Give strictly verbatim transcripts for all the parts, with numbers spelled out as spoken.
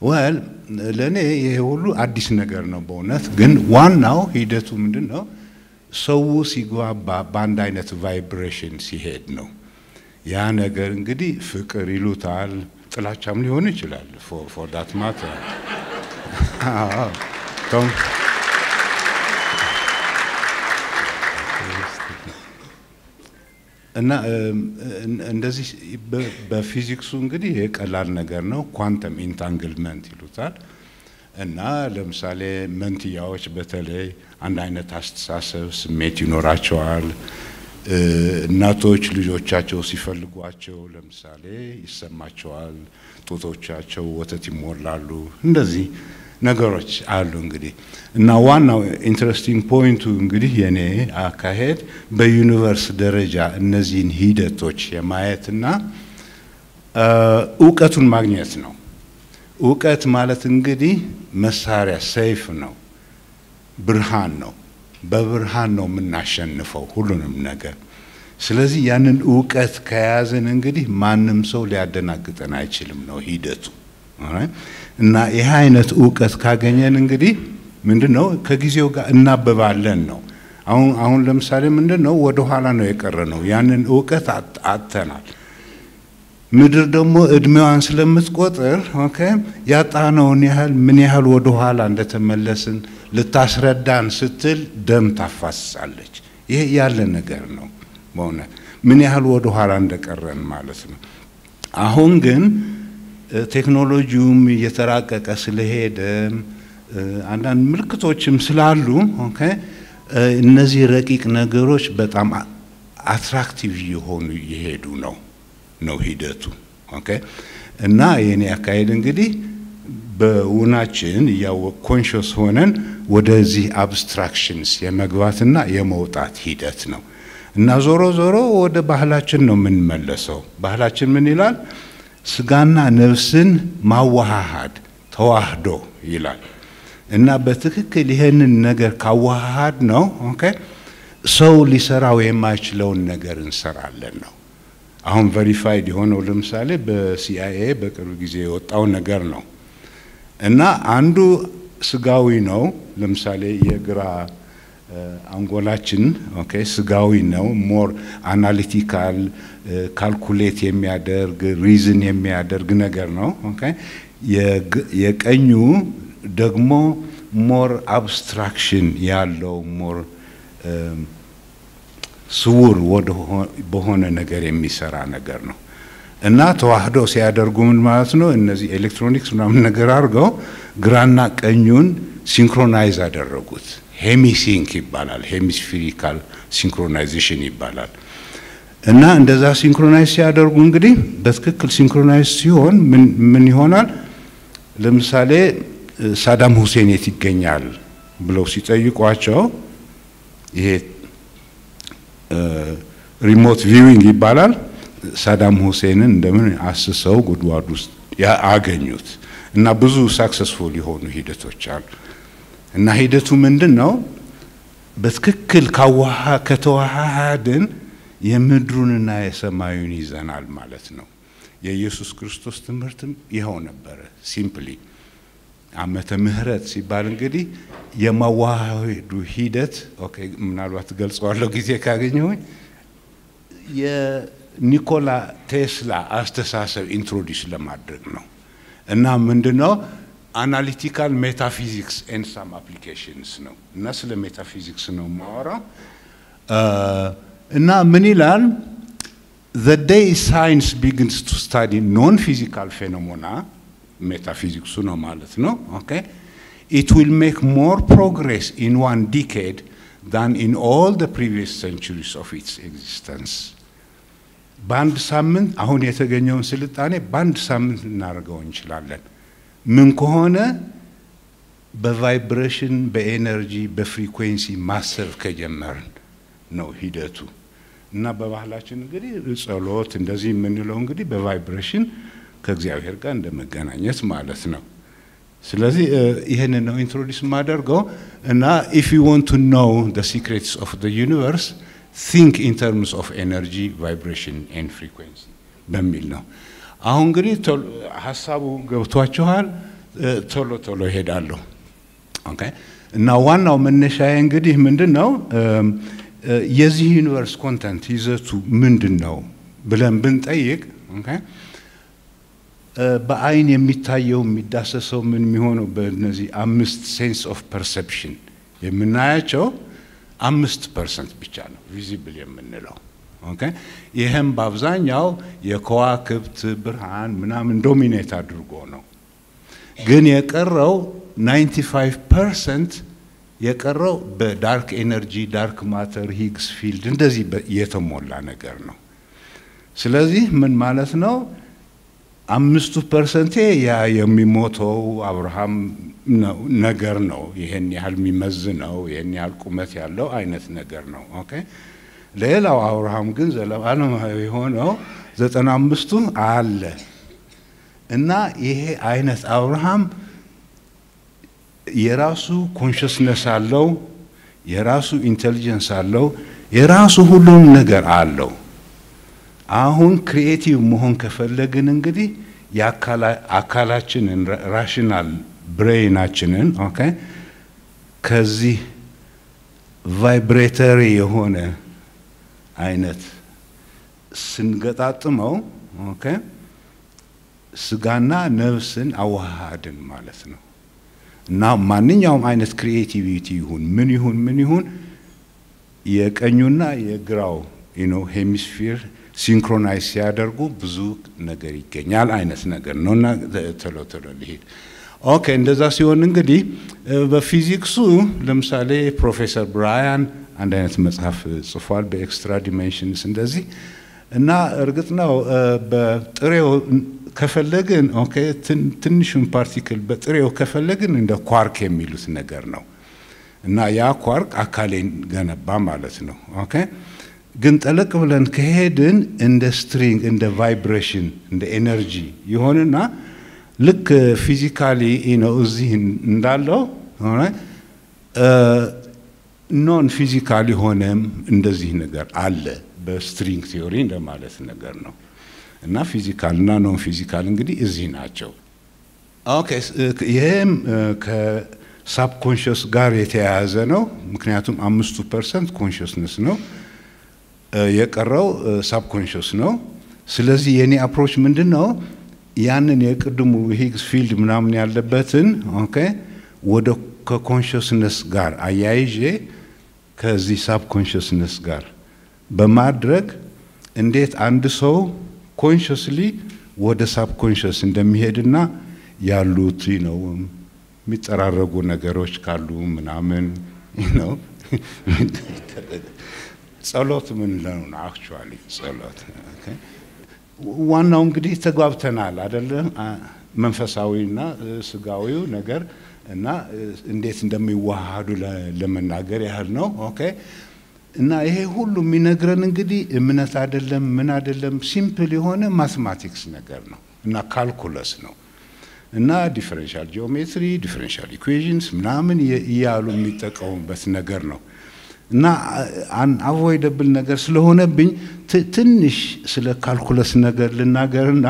well ለኔ ይሄ ሁሉ አዲስ ነገር ነው በእውነት ግን ዋናው ሂደቱ ምንድነው ሰው ሲግባባ በአንድ አይነት ቫይብሬሽን ሲሄድ ነው ያ ነገር እንግዲህ ፍቅር ይሉታል ጥላቻም ሊሆን ይችላል for for that matter አዎ ቶም እና እንደዚህ በፊዚክሱ እንግዲህ የቀላል ነገር ነው ኳንተም ኢንታንግልመንት ይሉታል እና ለምሳሌ መንትያዎች በተለይ አንድ አይነት አስተሳሰብ ስሜት ይኖራቸዋል እናቶች ልጆቻቸው ሲፈልጓቸው ለምሳሌ ይሰማቸዋል ጡቶቻቸው ወተት ይሞላሉ እንደዚህ ነገሮች አሉ እንግዲህ እና ዋናው ኢንትረስቲንግ ፖይንቱ እንግዲህ የኔ አካሄድ በዩኒቨርስ ደረጃ እነዚህን ሂደቶች የማየትና ዕውቀቱን ማግኘት ነው ዕውቀት ማለት እንግዲህ መሳሪያ ሰይፍ ነው ብርሃን ነው በብርሃን ነው የምናሸንፈው ሁሉንም ነገር ስለዚህ ያንን ዕውቀት ከያዘን እንግዲህ ማንም ሰው ሊያደናግጠን አይችልም ነው ሂደቱ እና ይሄ አይነት ዕውቀት ካገኘን እንግዲህ ምንድነው ከጊዜው ጋር እናበባለን ነው አሁን አሁን ለምሳሌ ምንድነው ወደ ኋላ ነው የቀረነው ያንን ዕውቀት አጥተናል ምድር ደግሞ እድሜዋን ስለምትቆጥር ኦኬ ያጣነውን ያህል ምን ያህል ወደ ኋላ እንደተመለስን ልታስረዳን ስትል ደም ታፋስሳለች ይሄ ያለ ነገር ነው በእውነት ምን ያህል ወደ ኋላ እንደቀረን ማለት ነው አሁን ግን ቴክኖሎጂውም እየተራቀቀ ስለሄደ አንዳንድ ምልክቶችም ስላሉ ኦኬ እነዚህ ረቂቅ ነገሮች በጣም አትራክቲቭ የሆኑ ይሄዱ ነው ነው ሂደቱ ኦኬ እና የኔ አካሄድ እንግዲህ በውናችን ያው ኮንሺየስ ሆነን ወደዚህ አብስትራክሽንስ የመግባትና የመውጣት ሂደት ነው እና ዞሮ ዞሮ ወደ ባህላችን ነው ምን መለሰው ባህላችን ምን ይላል ስጋና ነፍስን ማዋሃድ ተዋህዶ ይላል እና በትክክል ይሄንን ነገር ካዋሃድ ነው ኦኬ ሰው ሊሰራው የማይችለውን ነገር እንሰራለን ነው አሁን ቬሪፋይድ የሆነው ለምሳሌ በሲአይኤ በቅርብ ጊዜ የወጣው ነገር ነው እና አንዱ ስጋዊ ነው ለምሳሌ የግራ አንጎላችን ኦኬ ስጋዊ ነው ሞር አናሊቲካል ካልኩሌት የሚያደርግ ሪዝን የሚያደርግ ነገር ነው ኦኬ የቀኙ ደግሞ ሞር አብስትራክሽን ያለው ሞር ስውር ወደ በሆነ ነገር የሚሰራ ነገር ነው እና ተዋህዶ ሲያደርጉ ምን ማለት ነው እነዚህ ኤሌክትሮኒክስ ምናምን ነገር አድርገው ግራና ቀኙን ሲንክሮናይዝ አደረጉት ሄሚሲንክ ይባላል ሄሚስፌሪካል ሲንክሮናይዜሽን ይባላል እና እንደዛ ሲንክሮናይዝ ሲያደርጉ እንግዲህ በትክክል ሲንክሮናይዝ ሲሆን ምን ምን ይሆናል ለምሳሌ ሳዳም ሁሴን የት ይገኛል ብለው ሲጠይቋቸው ይሄ ሪሞት ቪዊንግ ይባላል ሳዳም ሁሴንን እንደምን አስሰው ጉድጓድ ውስጥ ያገኙት እና ብዙ ሰክሰስፉል የሆኑ ሂደቶች አሉ እና ሂደቱ ምንድነው በትክክል ካዋሃ ከተዋሃድን የምድሩንና የሰማዩን ይዘናል ማለት ነው የኢየሱስ ክርስቶስ ትምህርትም ይሄው ነበር ሲምፕሊ ዓመተ ምህረት ሲባል እንግዲህ የማዋሃዱ ሂደት ኦኬ ምናልባት ገልጸዋለሁ ጊዜ ካገኘሁኝ የኒኮላ ቴስላ አስተሳሰብ ኢንትሮዲዩስ ለማድረግ ነው እና ምንድነው analytical metaphysics and some applications ነው እና ስለ ሜታፊዚክስ ነው ማወራው እና ምን ይላል the day science begins to study non physical phenomena metaphysics ነው ማለት ነው okay it will make more progress in one decade than in all the previous centuries of its existence ባንድ ሳምንት አሁን የተገኘውን ስልጣኔ ባንድ ሳምንት እናደርገው እንችላለን ምን ከሆነ በቫይብሬሽን በኤነርጂ በፍሪኩዌንሲ ማሰብ ከጀመርን ነው ሂደቱ እና በባህላችን እንግዲህ ጸሎት እንደዚህ የምንለው እንግዲህ በቫይብሬሽን ከእግዚአብሔር ጋር እንደመገናኘት ማለት ነው ስለዚህ ይሄንን ነው ኢንትሮዲዩስ ማደርገው እና if you want to know the secrets of the universe think in terms of energy vibration and frequency በሚል ነው አሁን እንግዲህ ሐሳቡ ገብቷችኋል ቶሎ ቶሎ ሄዳለሁ ኦኬ እና ዋናው መነሻዬ እንግዲህ ምንድነው የዚህ ዩኒቨርስ ኮንተንት ይዘቱ ምንድነው ብለን ብንጠይቅ ኦኬ በአይን የሚታየው የሚዳሰሰው ምን የሚሆነው በእነዚህ አምስት ሴንስ ኦፍ ፐርሰፕሽን የምናያቸው አምስት ፐርሰንት ብቻ ነው ቪዚብል የምንለው ኦኬ ይሄም በአብዛኛው የከዋክብት ብርሃን ምናምን ዶሚኔት አድርጎ ነው ግን የቀረው ninety-five percent የቀረው በዳርክ ኤነርጂ ዳርክ ማተር ሂግስ ፊልድ እንደዚህ የተሞላ ነገር ነው ስለዚህ ምን ማለት ነው አምስት ፐርሰንት ያ የሚሞተው አብርሃም ነገር ነው ይሄን ያህል የሚመዝነው ይሄን ያህል ቁመት ያለው አይነት ነገር ነው ኦኬ ሌላው አብርሃም ግን ዘላለማዊ ሆነው ዘጠና አምስት አለ እና ይሄ አይነት አብርሃም የራሱ ኮንሽስነስ አለው የራሱ ኢንተሊጀንስ አለው የራሱ ሁሉም ነገር አለው አሁን ክሪኤቲቭ መሆን ከፈለግን እንግዲህ ያካላ አካላችንን ራሽናል ብሬናችንን ኦኬ ከዚህ ቫይብሬተሪ የሆነ አይነት ስንገጣጥመው ኦኬ ስጋና ነፍስን አዋሃድን ማለት ነው እና ማንኛውም አይነት ክሪኤቲቪቲ ይሁን ምን ይሁን ምን ይሁን የቀኙና የግራው you know ሄሚስፌር ሲንክሮናይዝ ሲያደርጉ ብዙ ነገር ይገኛል አይነት ነገር ነውና ቶሎ ቶሎ ሊሄድ ኦኬ እንደዛ ሲሆን እንግዲህ በፊዚክሱ ለምሳሌ ፕሮፌሰር ብራያን አንድ አይነት መጽሐፍ ጽፏል በኤክስትራ ዲሜንሽንስ እንደዚህ እና እርግጥ ነው በጥሬው ከፈለግን ኦኬ ትንሹን ፓርቲክል በጥሬው ከፈለግን እንደ ኳርክ የሚሉት ነገር ነው እና ያ ኳርክ አካሌን ገነባ ማለት ነው ኦኬ ግን ጠለቅ ብለን ከሄድን እንደ ስትሪንግ እንደ ቫይብሬሽን እንደ ኤነርጂ ይሆንና ልክ ፊዚካሊ ነው እዚህ እንዳለው ሆነ ኖን ፊዚካሊ ሆነም እንደዚህ ነገር አለ በስትሪንግ ቲዮሪ እንደማለት ነገር ነው እና ፊዚካል እና ኖን ፊዚካል እንግዲህ እዚህ ናቸው ኦኬ ይሄም ከሳብኮንሺየስ ጋር የተያያዘ ነው ምክንያቱም አምስት ፐርሰንት ኮንሺየስነስ ነው የቀረው ሳብኮንሺየስ ነው ስለዚህ የኔ አፕሮች ምንድነው ያንን የቅድሙ ሂግስ ፊልድ ምናምን ያለበትን ኦኬ ወደ ከኮንሺየስነስ ጋር አያይዤ ከዚህ ሳብኮንሺየስነስ ጋር በማድረግ እንዴት አንድ ሰው ኮንሺየስሊ ወደ ሳብኮንሺየስ እንደሚሄድና ያሉት ነው የሚጠራረጉ ነገሮች ካሉ ምናምን ነው ጸሎት ምን ነው አክቹአሊ ጸሎት ኦኬ ዋናው እንግዲህ ተጓብተናል አይደለ መንፈሳዊና ስጋዊው ነገር እና እንዴት እንደሚዋሃዱ ለመናገር ያህል ነው ኦኬ እና ይሄ ሁሉ የሚነግረን እንግዲህ እምነት አይደለም ምን አይደለም ሲምፕል የሆነ ማትማቲክስ ነገር ነው እና ካልኩለስ ነው እና ዲፈረንሻል ጂኦሜትሪ ዲፈረንሻል ኢኩዌሽንስ ምናምን ይያሉ የሚጠቀሙበት ነገር ነው እና አን አቮይደብል ነገር ስለሆነብኝ ትንሽ ስለ ካልኩለስ ነገር ልናገርና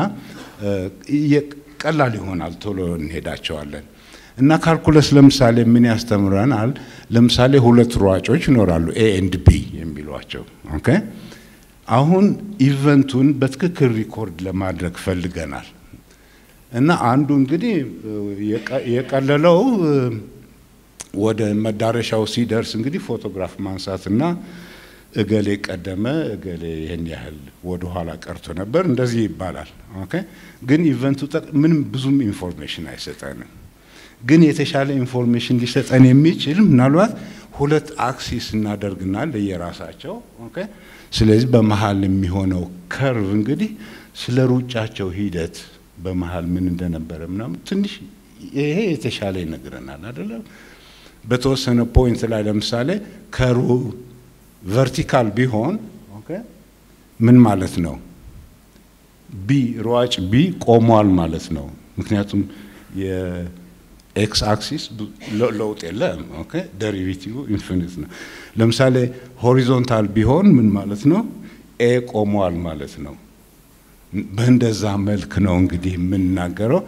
ቀላል ይሆናል ቶሎ እንሄዳቸዋለን እና ካልኩለስ ለምሳሌ ምን ያስተምራናል ለምሳሌ ሁለት ሯጮች ይኖራሉ ኤ ኤንድ ቢ የሚሏቸው ኦኬ አሁን ኢቨንቱን በትክክል ሪኮርድ ለማድረግ ፈልገናል እና አንዱ እንግዲህ የቀለለው ወደ መዳረሻው ሲደርስ እንግዲህ ፎቶግራፍ ማንሳትና እገሌ ቀደመ እገሌ ይሄን ያህል ወደ ኋላ ቀርቶ ነበር እንደዚህ ይባላል ኦኬ ግን ኢቨንቱ ምንም ብዙም ኢንፎርሜሽን አይሰጠንም ግን የተሻለ ኢንፎርሜሽን ሊሰጠን የሚችል ምናልባት ሁለት አክሲስ እናደርግና ለየራሳቸው ኦኬ ስለዚህ በመሃል የሚሆነው ከርቭ እንግዲህ ስለ ሩጫቸው ሂደት በመሃል ምን እንደነበረ ምናምን ትንሽ ይሄ የተሻለ ይነግረናል አይደል በተወሰነ ፖይንት ላይ ለምሳሌ ከሩ ቨርቲካል ቢሆን ኦኬ ምን ማለት ነው ቢ ሯጭ ቢ ቆሟል ማለት ነው ምክንያቱም የኤክስ አክሲስ ለውጥ የለም ኦኬ ዴሪቬቲቭ ኢንፊኒት ነው ለምሳሌ ሆሪዞንታል ቢሆን ምን ማለት ነው ኤ ቆሟል ማለት ነው በእንደዛ መልክ ነው እንግዲህ የምንናገረው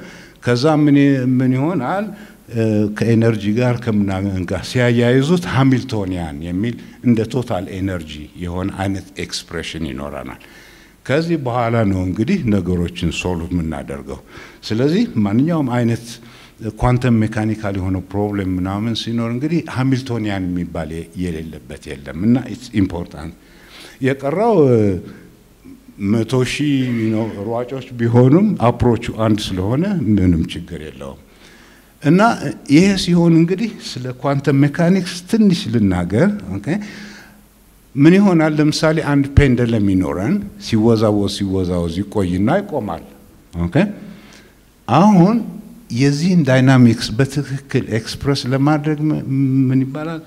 ከዛ ምን ምን ይሆናል ከኤነርጂ ጋር ከምናምን ጋር ሲያያይዙት ሃሚልቶኒያን የሚል እንደ ቶታል ኤነርጂ የሆነ አይነት ኤክስፕሬሽን ይኖራናል ከዚህ በኋላ ነው እንግዲህ ነገሮችን ሶልቭ የምናደርገው ስለዚህ ማንኛውም አይነት ኳንተም ሜካኒካል የሆነ ፕሮብሌም ምናምን ሲኖር እንግዲህ ሃሚልቶኒያን የሚባል የሌለበት የለም እና ኢትስ ኢምፖርታንት የቀረው መቶ ሺህ ነው ሯጮች ቢሆኑም አፕሮቹ አንድ ስለሆነ ምንም ችግር የለውም እና ይሄ ሲሆን እንግዲህ ስለ ኳንተም ሜካኒክስ ትንሽ ልናገር ኦኬ ምን ይሆናል ለምሳሌ አንድ ፔንደለም ይኖረን ሲወዛወዝ ሲወዛወዝ ይቆይና ይቆማል ኦኬ አሁን የዚህን ዳይናሚክስ በትክክል ኤክስፕረስ ለማድረግ ምን ይባላል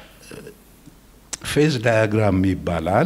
ፌዝ ዳያግራም ይባላል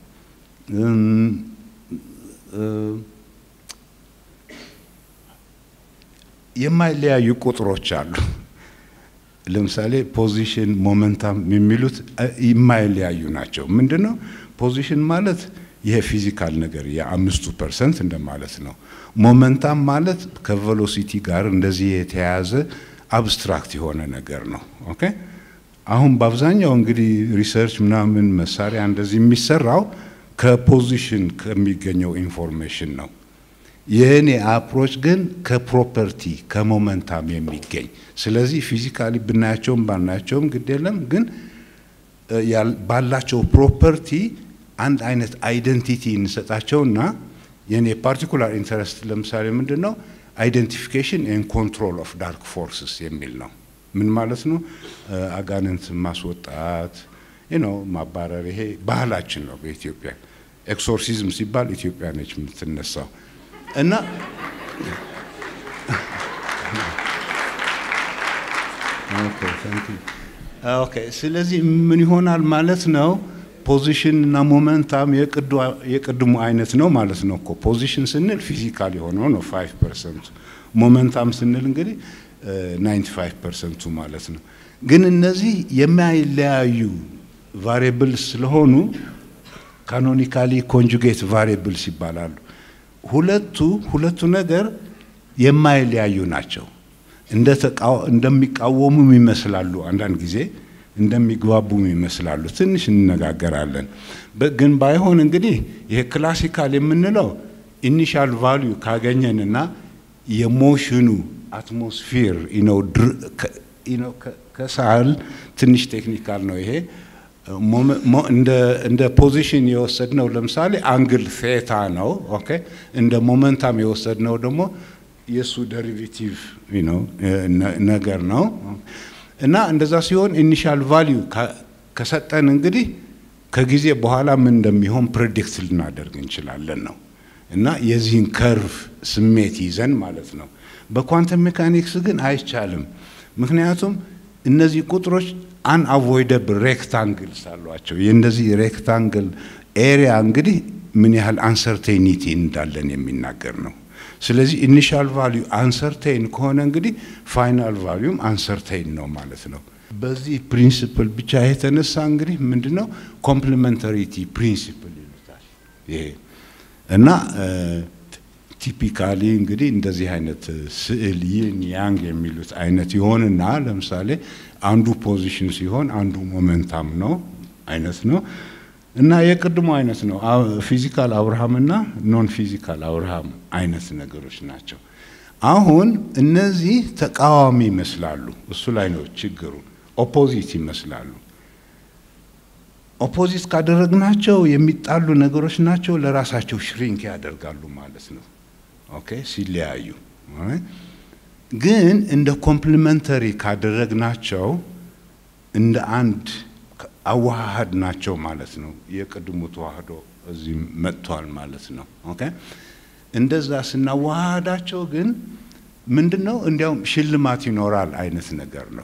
የማይለያዩ ቁጥሮች አሉ ለምሳሌ ፖዚሽን ሞመንተም የሚሉት የማይለያዩ ናቸው ምንድነው ፖዚሽን ማለት ይሄ ፊዚካል ነገር የ5 ፐርሰንት እንደማለት ነው ሞመንተም ማለት ከቬሎሲቲ ጋር እንደዚህ የተያያዘ አብስትራክት የሆነ ነገር ነው ኦኬ አሁን በአብዛኛው እንግዲህ ሪሰርች ምናምን መሳሪያ እንደዚህ የሚሰራው ከፖዚሽን ከሚገኘው ኢንፎርሜሽን ነው የኔ አፕሮች ግን ከፕሮፐርቲ ከሞመንተም የሚገኝ ስለዚህ ፊዚካሊ ብናያቸውም ባናያቸውም ግዴለም ግን ባላቸው ፕሮፐርቲ አንድ አይነት አይደንቲቲ እንሰጣቸውና የኔ ፓርቲኩላር ኢንተረስት ለምሳሌ ምንድነው አይደንቲፊኬሽን ኤንድ ኮንትሮል ኦፍ ዳርክ ፎርስስ የሚል ነው ምን ማለት ነው አጋንንት ማስወጣት you know ማባረር ይሄ ባህላችን ነው በኢትዮጵያ ኤክሶርሲዝም ሲባል ኢትዮጵያ ነች የምትነሳው እና ኦኬ ታንክ ዩ ኦኬ ስለዚህ ምን ይሆናል ማለት ነው ፖዚሽን እና ሞመንተም የቅዱ የቅድሙ አይነት ነው ማለት ነው እኮ ፖዚሽን ስንል ፊዚካል የሆነው ነው five percent ሞመንተም ስንል እንግዲህ ninety-five percent ማለት ነው ግን እነዚህ የማይለያዩ ቫሪያብልስ ስለሆኑ ካኖኒካሊ ኮንጁጌት ቫሪያብልስ ይባላሉ ሁለቱ ሁለቱ ነገር የማይለያዩ ናቸው እንደ ተቃው እንደሚቃወሙ ይመስላሉ አንዳንድ ጊዜ እንደሚግባቡ ይመስላሉ ትንሽ እንነጋገራለን ግን ባይሆን እንግዲህ ይሄ ክላሲካል የምንለው ኢኒሻል ቫልዩ ካገኘንና የሞሽኑ አትሞስፌር you know you know ከሳል ትንሽ ቴክኒካል ነው ይሄ እንደ እንደ ፖዚሽን የወሰድነው ለምሳሌ አንግል ቴታ ነው ኦኬ እንደ ሞመንተም የወሰድነው ደግሞ የሱ ዴሪቬቲቭ you know ነገር ነው እና እንደዛ ሲሆን ኢኒሻል ቫልዩ ከሰጠን እንግዲህ ከጊዜ በኋላ ምን እንደሚሆን ፕሬዲክት ልናደርግ እንችላለን ነው እና የዚህን ከርቭ ስሜት ይዘን ማለት ነው በኳንተም ሜካኒክስ ግን አይቻልም ምክንያቱም እነዚህ ቁጥሮች unavoidable rectangles አሏቸው የእንደዚህ rectangle ኤሪያ እንግዲህ ምን ያህል አንሰርቴኒቲ እንዳለን የሚናገር ነው ስለዚህ ኢኒሻል ቫልዩ አንሰርቴን ከሆነ እንግዲህ ፋይናል ቫልዩም አንሰርቴን ነው ማለት ነው በዚህ ፕሪንሲፕል ብቻ የተነሳ እንግዲህ ምንድነው ኮምፕሊሜንታሪቲ ፕሪንሲፕል ይሉታል ይሄ እና ቲፒካሊ እንግዲህ እንደዚህ አይነት ስዕል ይን ያንግ የሚሉት አይነት ይሆንና ለምሳሌ አንዱ ፖዚሽን ሲሆን አንዱ ሞመንተም ነው አይነት ነው እና የቅድሙ አይነት ነው ፊዚካል አብርሃምና ኖን ፊዚካል አብርሃም አይነት ነገሮች ናቸው አሁን እነዚህ ተቃዋሚ ይመስላሉ እሱ ላይ ነው ችግሩ ኦፖዚት ይመስላሉ ኦፖዚት ካደረግናቸው የሚጣሉ ነገሮች ናቸው ለራሳቸው ሽሪንክ ያደርጋሉ ማለት ነው ኦኬ ሲለያዩ ግን እንደ ኮምፕሊሜንታሪ ካደረግናቸው እንደ አንድ አዋሃድ ናቸው ማለት ነው የቅድሙ ተዋህዶ እዚህ መጥቷል ማለት ነው ኦኬ እንደዛ ስናዋሃዳቸው ግን ምንድነው እንዲያውም ሽልማት ይኖራል አይነት ነገር ነው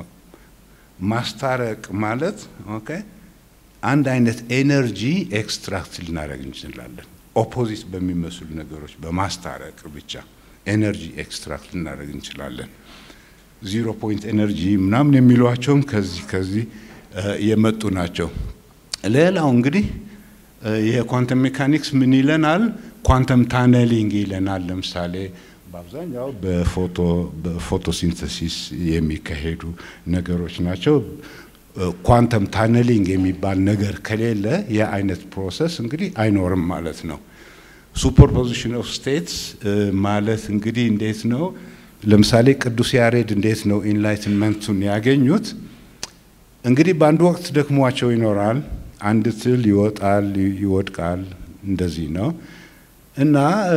ማስታረቅ ማለት ኦኬ አንድ አይነት ኤነርጂ ኤክስትራክት ልናደርግ እንችላለን ኦፖዚት በሚመስሉ ነገሮች በማስታረቅ ብቻ ኤነርጂ ኤክስትራክት ልናደርግ እንችላለን ዜሮ ፖይንት ኤነርጂ ምናምን የሚሏቸው ከዚህ ከዚህ የመጡ ናቸው ሌላው እንግዲህ የኳንተም ሜካኒክስ ምን ይለናል ኳንተም ታነሊንግ ይለናል ለምሳሌ በአብዛኛው በፎቶ በፎቶሲንተሲስ የሚካሄዱ ነገሮች ናቸው ኳንተም ታነሊንግ የሚባል ነገር ከሌለ የአይነት ፕሮሰስ እንግዲህ አይኖርም ማለት ነው ሱፐርፖዚሽን ኦፍ ስቴትስ ማለት እንግዲህ እንዴት ነው ለምሳሌ ቅዱስ ያሬድ እንዴት ነው ኢንላይትመንቱን ያገኙት እንግዲህ በአንድ ወቅት ደክሟቸው ይኖራል አንድ ትል ይወጣል ይወድቃል እንደዚህ ነው እና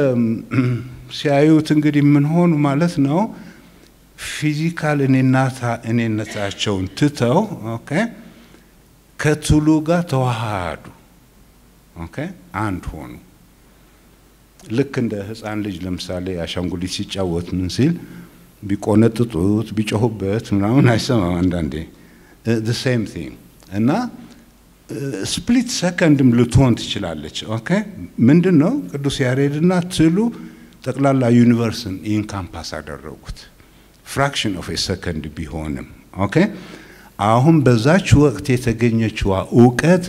ሲያዩት እንግዲህ ምን ሆኑ ማለት ነው ፊዚካል እኔናታ እኔነታቸውን ትተው ኦኬ ከትሉ ጋር ተዋሃዱ ኦኬ አንድ ሆኑ ልክ እንደ ህፃን ልጅ ለምሳሌ አሻንጉሊት ሲጫወት ምን ሲል ቢቆነጥጡት ቢጮህበት ምናምን አይሰማም አንዳንዴ the same thing እና ስፕሊት ሰከንድም ልትሆን ትችላለች ኦኬ ምንድነው ቅዱስ ያሬድና ትሉ ጠቅላላ ዩኒቨርስን ኢንካምፓስ አደረጉት fraction of a second ቢሆንም ኦኬ አሁን በዛች ወቅት የተገኘችው ዕውቀት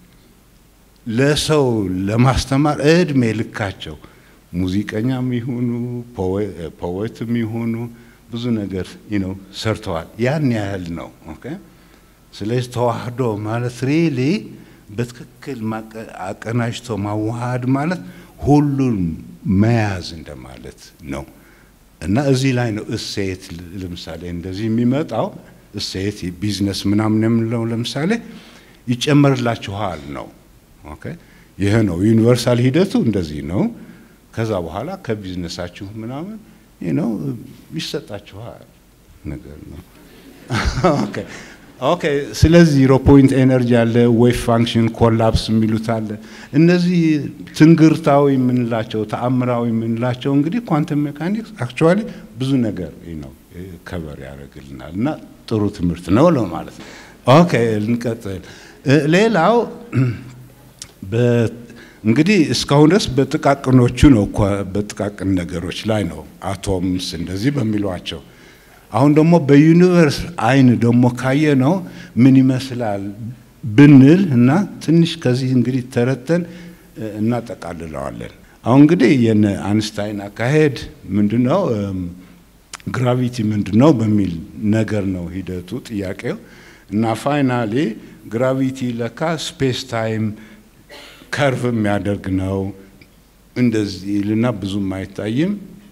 ለሰው ለማስተማር እድሜ ልካቸው ሙዚቀኛም ይሁኑ ፖኤትም ይሁኑ ብዙ ነገር you know ሰርተዋል ያን ያህል ነው ኦኬ ስለዚህ ተዋህዶ ማለት ሪሊ በትክክል አቀናጅቶ ማዋሃድ ማለት ሁሉን መያዝ እንደማለት ነው እና እዚህ ላይ ነው እሴት ለምሳሌ እንደዚህ የሚመጣው እሴት ቢዝነስ ምናምን የምንለው ለምሳሌ ይጨመርላችኋል ነው ኦኬ ይሄ ነው ዩኒቨርሳል ሂደቱ እንደዚህ ነው ከዛ በኋላ ከቢዝነሳችሁ ምናምን you know ይሰጣችኋል ነገር ነው ኦኬ ኦኬ ስለዚህ ዜሮ ፖይንት ኤነርጂ አለ ዌቭ ፋንክሽን ኮላፕስ የሚሉት አለ እነዚህ ትንግርታዊ ምንላቸው ተአምራዊ ምንላቸው እንግዲህ ኳንተም ሜካኒክስ አክቹአሊ ብዙ ነገር ነው ከቨር ያደርግልናል እና ጥሩ ትምህርት ነው ለማለት ነው ኦኬ እንቀጥል ሌላው በ እንግዲህ እስካሁን ድረስ በጥቃቅኖቹ ነው በጥቃቅን ነገሮች ላይ ነው አቶምስ እንደዚህ በሚሏቸው አሁን ደግሞ በዩኒቨርስ አይን ደግሞ ካየ ነው ምን ይመስላል ብንል እና ትንሽ ከዚህ እንግዲህ ተረተን እና ተቃልለዋለን አሁን እንግዲህ የነ አንስታይን አካሄድ ምንድነው ግራቪቲ ምንድነው በሚል ነገር ነው ሂደቱ ጥያቄው እና ፋይናሊ ግራቪቲ ለካ ስፔስ ታይም ከርቭ የሚያደርግ ነው እንደዚህ ልና ብዙም አይታይም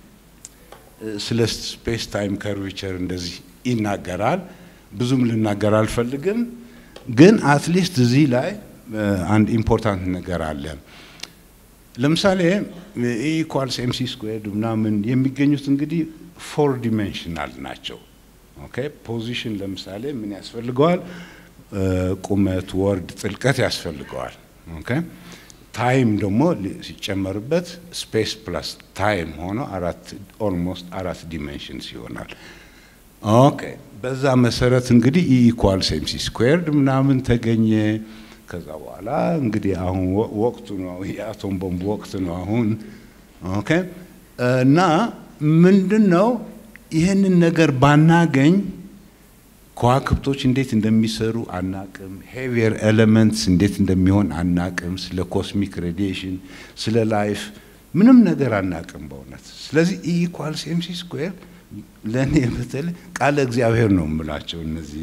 ስለ ስፔስ ታይም ከርቬቸር እንደዚህ ይናገራል ብዙም ልናገር አልፈልግም ግን አት ሊስት እዚህ ላይ አንድ ኢምፖርታንት ነገር አለ ለምሳሌ E equals mc squared ምናምን የሚገኙት እንግዲህ ፎር ዲሜንሽናል ናቸው ኦኬ ፖዚሽን ለምሳሌ ምን ያስፈልገዋል ቁመት ወርድ ጥልቀት ያስፈልገዋል ኦኬ ታይም ደግሞ ሲጨመርበት ስፔስ ፕላስ ታይም ሆኖ አራት ኦልሞስት አራት ዲሜንሽንስ ይሆናል ኦኬ በዛ መሰረት እንግዲህ E equals mc squared ምናምን ተገኘ ከዛ በኋላ እንግዲህ አሁን ወቅቱ ነው የአቶም ቦምብ ወቅት ነው አሁን ኦኬ እና ምንድነው ይሄንን ነገር ባናገኝ ከዋክብቶች እንዴት እንደሚሰሩ አናቅም ሄቪየር ኤሌመንትስ እንዴት እንደሚሆን አናቅም ስለ ኮስሚክ ሬዲዬሽን ስለ ላይፍ ምንም ነገር አናቅም በእውነት ስለዚህ E equals mc squared ለኔ በተለ ቃል እግዚአብሔር ነው የምላቸው እነዚህ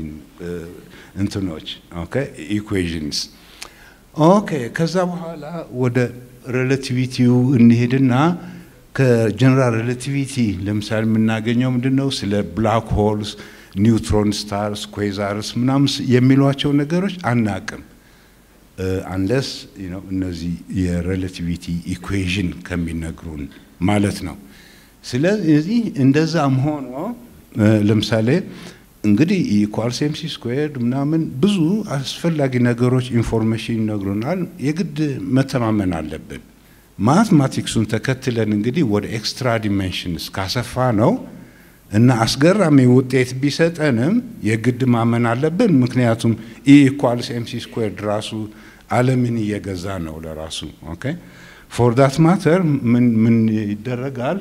እንትኖች ኦኬ ኢኩዌሽንስ ኦኬ ከዛ በኋላ ወደ ሪሌቲቪቲው እንሄድና ከጀነራል ሪሌቲቪቲ ለምሳሌ የምናገኘው ምንድነው ስለ ብላክ ሆልስ ኒውትሮን ስታርስ ኩዌዛርስ ምናምን የሚሏቸው ነገሮች አናቅም አንለስ you know እነዚህ የሪሌቲቪቲ ኢኩዌሽን ከሚነግሩን ማለት ነው ስለዚህ እንደዛም ሆኖ ለምሳሌ እንግዲህ E equals mc squared ምናምን ብዙ አስፈላጊ ነገሮች ኢንፎርሜሽን ይነግሩናል የግድ መተማመን አለብን ማትማቲክሱን ተከትለን እንግዲህ ወደ ኤክስትራ ዲሜንሽንስ ካሰፋ ነው እና አስገራሚ ውጤት ቢሰጠንም የግድ ማመን አለብን ምክንያቱም E equals mc squared ራሱ ዓለምን እየገዛ ነው ለራሱ ኦኬ for that matter ምን ምን ይደረጋል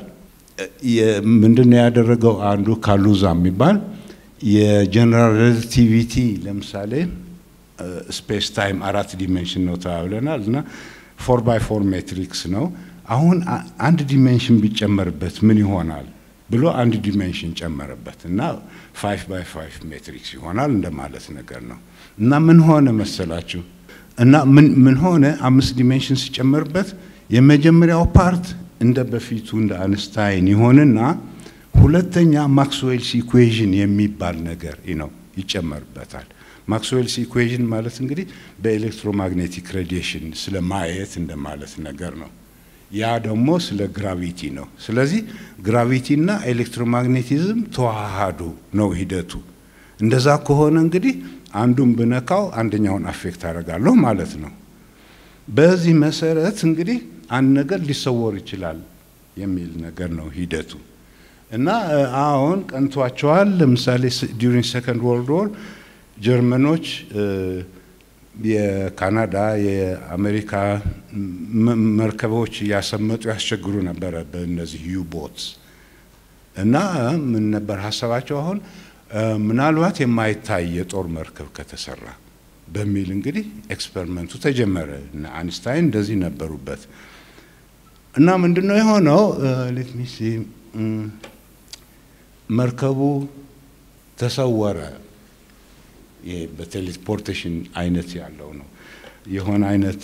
ምንድነው ያደረገው አንዱ ካሉዛ የሚባል የጀነራል ሪሌቲቪቲ ለምሳሌ ስፔስ ታይም አራት ዲሜንሽን ነው ተባብለናልና four by four matrix ነው አሁን አንድ ዲሜንሽን ቢጨመርበት ምን ይሆናል ብሎ አንድ ዲሜንሽን ጨመረበት እና five by five ሜትሪክስ ይሆናል እንደማለት ነገር ነው እና ምን ሆነ መሰላችሁ እና ምን ምን ሆነ አምስት ዲሜንሽን ሲጨመርበት የመጀመሪያው ፓርት እንደ በፊቱ እንደ አንስታይን ይሆንና ሁለተኛ ማክስዌልስ ኢኩዌሽን የሚባል ነገር ነው ይጨመርበታል ማክስዌልስ ኢኩዌሽን ማለት እንግዲህ በኤሌክትሮማግኔቲክ ሬዲዬሽን ስለማየት እንደማለት ነገር ነው ያ ደግሞ ስለ ግራቪቲ ነው ስለዚህ ግራቪቲና ኤሌክትሮማግኔቲዝም ተዋሃዱ ነው ሂደቱ እንደዛ ከሆነ እንግዲህ አንዱን ብነካው አንደኛውን አፌክት አደርጋለሁ ማለት ነው በዚህ መሰረት እንግዲህ አንድ ነገር ሊሰወር ይችላል የሚል ነገር ነው ሂደቱ እና አሁን ቀንቷቸዋል ለምሳሌ during second world war ጀርመኖች የካናዳ የአሜሪካ መርከቦች ያሰመጡ ያስቸግሩ ነበር በእነዚህ ዩ-ቦትስ እና ምን ነበር ሐሳባቸው አሁን ምናልባት የማይታይ የጦር መርከብ ከተሰራ በሚል እንግዲህ ኤክስፐሪመንቱ ተጀመረ እና አንስታይን እንደዚህ ነበሩበት እና ምንድነው የሆነው let me see መርከቡ ተሰወረ በቴሌፖርቴሽን አይነት ያለው ነው የሆነ አይነት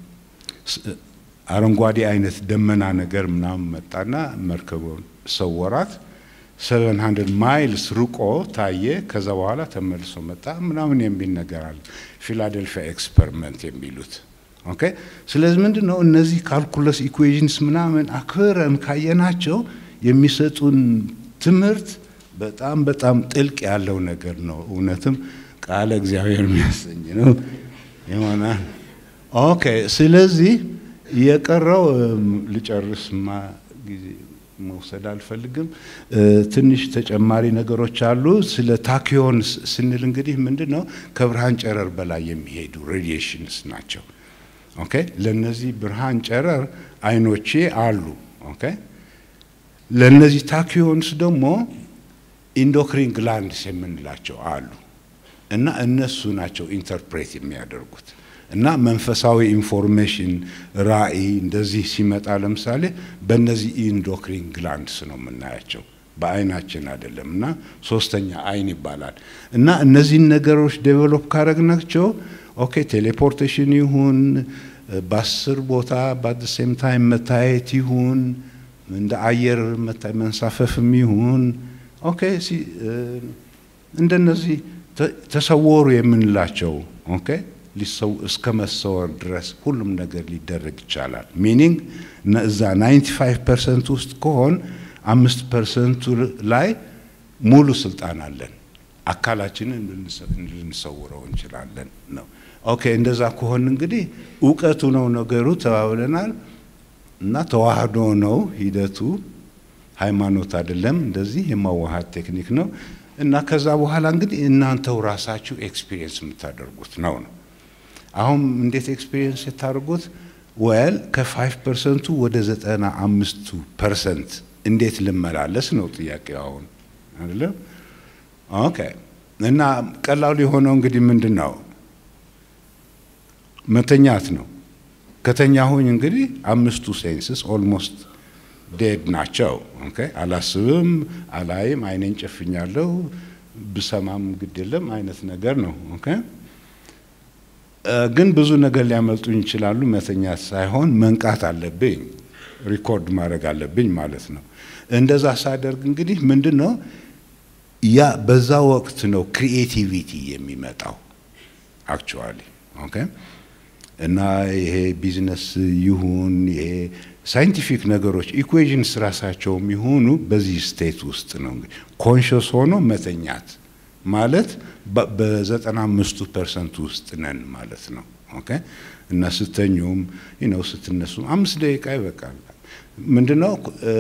አረንጓዴ አይነት ደመና ነገር ምናም መጣና መርከቡን ሰወራት seven hundred ማይልስ ሩቆ ታየ ከዛ በኋላ ተመልሶ መጣ ምናምን የሚል ነገር አለ ፊላዴልፊያ ኤክስፐሪመንት የሚሉት ኦኬ ስለዚህ ምንድነው እነዚህ ካልኩለስ ኢኩዌሽንስ ምናምን አክረን ካየናቸው የሚሰጡን ትምህርት በጣም በጣም ጥልቅ ያለው ነገር ነው እውነትም ቃል እግዚአብሔር የሚያሰኝ ነው ይሆናል ኦኬ ስለዚህ የቀረው ልጨርስማ ጊዜ መውሰድ አልፈልግም ትንሽ ተጨማሪ ነገሮች አሉ ስለ ታኪዮንስ ስንል እንግዲህ ምንድነው ከብርሃን ጨረር በላይ የሚሄዱ ሬዲዬሽንስ ናቸው ኦኬ ለነዚህ ብርሃን ጨረር አይኖቼ አሉ ኦኬ ለነዚህ ታኪዮንስ ደግሞ ኢንዶክሪን ግላንድስ የምንላቸው አሉ እና እነሱ ናቸው ኢንተርፕሬት የሚያደርጉት እና መንፈሳዊ ኢንፎርሜሽን ራእይ እንደዚህ ሲመጣ ለምሳሌ በእነዚህ ኢንዶክሪን ግላንድስ ነው የምናያቸው በአይናችን አይደለምና ሶስተኛ አይን ይባላል እና እነዚህ ነገሮች ዴቨሎፕ ካረግናቸው ኦኬ ቴሌፖርቴሽን ይሁን በአስር ቦታ ባት ሴም ታይም መታየት ይሁን እንደ አየር መታይ መንሳፈፍም ይሁን ኦኬ ሲ እንደነዚህ ተሰወሩ የምንላቸው ኦኬ ሊሰው እስከ መሰወር ድረስ ሁሉም ነገር ሊደረግ ይችላል ሚኒንግ እዛ ninety-five percent ውስጥ ከሆን five percent ላይ ሙሉ ስልጣን አለን አካላችንን ልንሰውረው እንችላለን ነው ኦኬ እንደዛ ከሆነ እንግዲህ ዕውቀቱ ነው ነገሩ ተባብለናል እና ተዋህዶ ነው ሂደቱ ሃይማኖት አይደለም እንደዚህ የማዋሃድ ቴክኒክ ነው እና ከዛ በኋላ እንግዲህ እናንተው ራሳችሁ ኤክስፒሪየንስ የምታደርጉት ነው ነው አሁን እንዴት ኤክስፒሪየንስ የታደርጉት well ከ5 percent ወደ ninety-five percent እንዴት ልመላለስ ነው ጥያቄው አሁን አይደለም ኦኬ እና ቀላሉ የሆነው እንግዲህ ምንድነው መተኛት ነው ከተኛሁኝ እንግዲህ አምስቱ ሴንስስ ኦልሞስት ዴድ ናቸው ኦኬ አላስብም አላይም አይኔን ጨፍኛለሁ ብሰማም ግድለም አይነት ነገር ነው ኦኬ ግን ብዙ ነገር ሊያመልጡኝ ይችላሉ መተኛት ሳይሆን መንቃት አለብኝ ሪኮርድ ማድረግ አለብኝ ማለት ነው እንደዛ ሳደርግ እንግዲህ ምንድነው ያ በዛ ወቅት ነው ክሪኤቲቪቲ የሚመጣው አክቹአሊ ኦኬ እና ይሄ ቢዝነስ ይሁን ይሄ ሳይንቲፊክ ነገሮች ኢኩዌሽንስ ራሳቸው የሚሆኑ በዚህ ስቴት ውስጥ ነው እንግዲህ ኮንሺየስ ሆኖ መተኛት ማለት በ ninety-five percent ውስጥ ነን ማለት ነው ኦኬ እና ስተኙም you know ስትነሱ አምስት ደቂቃ ይበቃል ምንድነው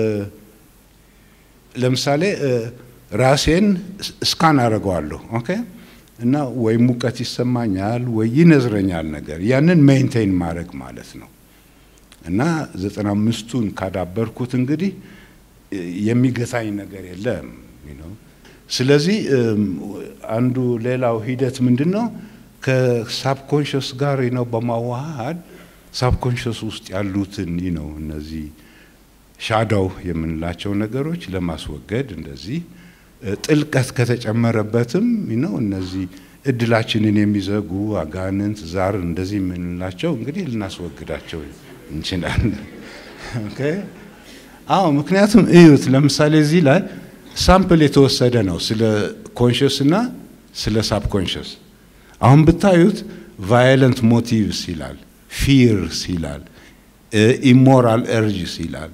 ለምሳሌ ራሴን ስካን አደርጋለሁ ኦኬ እና ወይ ሙቀት ይሰማኛል ወይ ይነዝረኛል ነገር ያንን ሜንቴን ማድረግ ማለት ነው እና ninety-five ካዳበርኩት እንግዲህ የሚገታኝ ነገር የለም you know ስለዚህ አንዱ ሌላው ሂደት ምንድነው ከሳብኮንሺየስ ጋር ነው በማዋሃድ ሳብኮንሺየስ ውስጥ ያሉትን ነው እነዚህ ሻዶው የምንላቸው ነገሮች ለማስወገድ እንደዚህ ጥልቀት ከተጨመረበትም ነው እነዚህ እድላችንን የሚዘጉ አጋንንት ዛር እንደዚህ የምንላቸው እንግዲህ ልናስወግዳቸው እንችላለን ኦኬ አዎ ምክንያቱም እዩት ለምሳሌ እዚህ ላይ ሳምፕል የተወሰደ ነው ስለ ኮንሺየስ እና ስለ ሳብኮንሺየስ አሁን ብታዩት violent motives ይላል fears ይላል immoral urges ይላል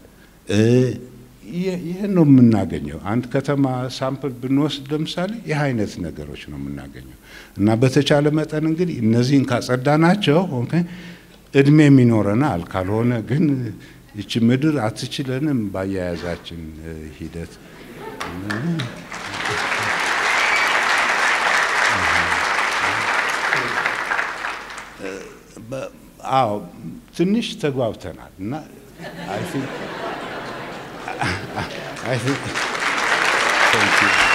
ይሄ ነው የምናገኘው አንድ ከተማ ሳምፕል ብንወስድ ለምሳሌ ይሄ አይነት ነገሮች ነው የምናገኘው እና በተቻለ መጠን እንግዲህ እነዚህን ካጸዳናቸው ኦኬ እድሜ የሚኖረናል ካልሆነ ግን እቺ ምድር አትችለንም ባያያዛችን ሂደት አዎ ትንሽ ተግባብተናል እና I think I think thank you